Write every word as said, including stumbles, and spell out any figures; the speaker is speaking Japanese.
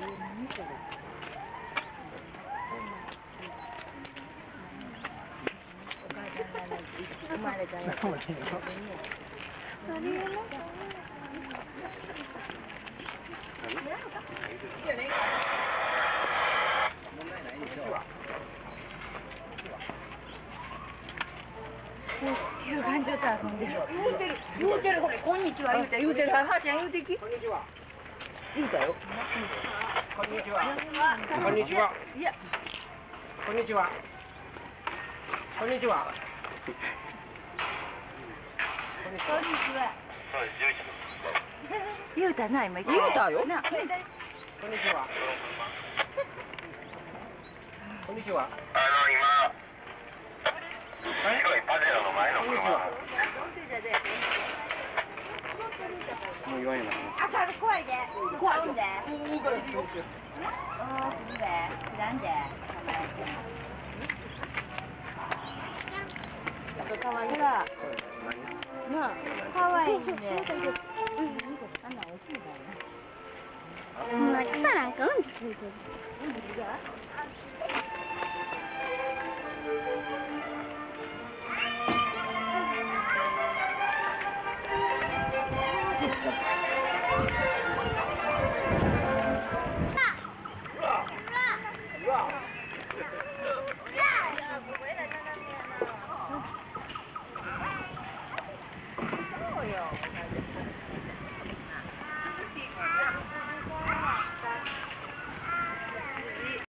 生まれたやつ。休館所と遊んでる。言うてる、言うてる、これ、こんにちは、言うてる、言うてる、はーちゃん、言うてき。こんにちは。言うたよ。こんにちは。こんにちは。いや。こんにちは。こんにちは。こんにちは。言うたな、今。言うたよ。な。こんにちは。こんにちは。あの、今。白いパジェロの前の車。もう言わんよな。あ、怖いで。怖いで。ああ、するで。知らんで。かわいいら。なあ、かわいいね。あんな美味しいんだよね。 草なんかうんちついてる。 うんちが。